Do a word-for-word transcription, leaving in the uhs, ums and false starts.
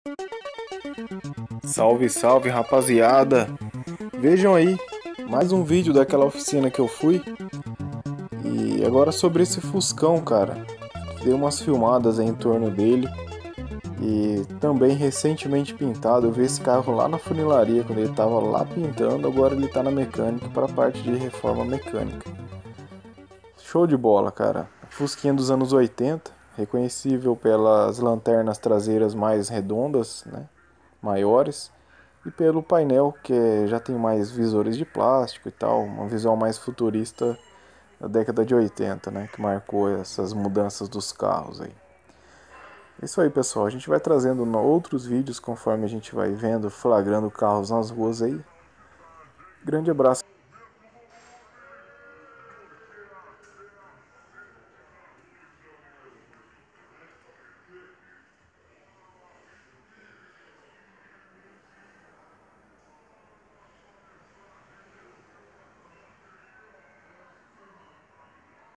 Salve, salve, rapaziada! Vejam aí, mais um vídeo daquela oficina que eu fui. E agora sobre esse Fuscão, cara. Dei umas filmadas aí em torno dele. E também recentemente pintado. Eu vi esse carro lá na funilaria quando ele tava lá pintando. Agora ele tá na mecânica para a parte de reforma mecânica. Show de bola, cara. Fusquinha dos anos oitenta, reconhecível pelas lanternas traseiras mais redondas, né? Maiores, e pelo painel que já tem mais visores de plástico e tal, uma visual mais futurista da década de oitenta, né, que marcou essas mudanças dos carros aí. É isso aí, pessoal, a gente vai trazendo outros vídeos conforme a gente vai vendo, flagrando carros nas ruas aí. Grande abraço.